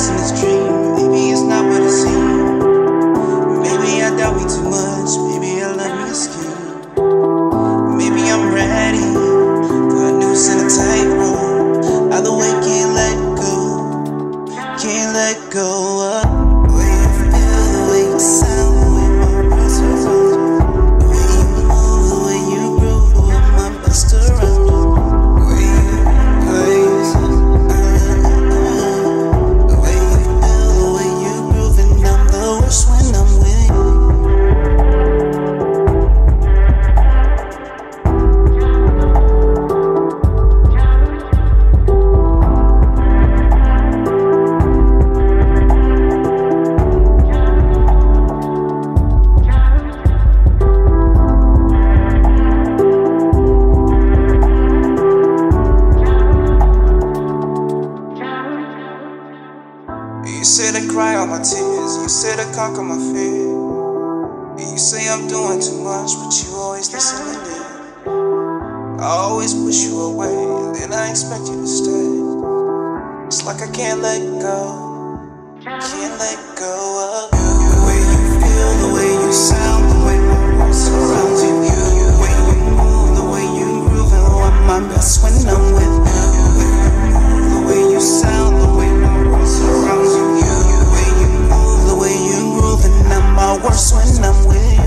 lost in this dream. Maybe it's not what it seems. Maybe I doubt me too much. Maybe I love me askew. Maybe I'm ready for a noose and a tightrope. Either way, can't let go. Can't let go of the way you feel, the way you sound, the way my words are wrong. The way you move, the way you groove, the way my best around. The way you praise, the way you feel, the way you groove, and I'm the worst when I'm with you. You said I cry all my tears, you said I conquer my fear. You say I'm doing too much, but you always listen to me. I always push you away, and then I expect you to stay. It's like I can't let go, can't let go of you. The way you feel, the way you sound, the way my world surrounds you. The way you move, the way you groove, and I'm my best when I'm with you. The way you sound, the way my world surrounds you. The way you move, the way you groove, and I'm my worst when I'm with you.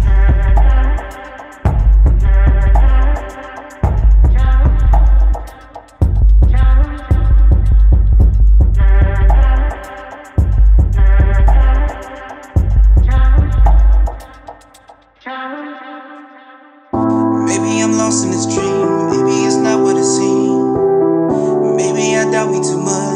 Maybe I'm lost in this dream. Maybe it's not what it seems. Maybe I doubt me too much.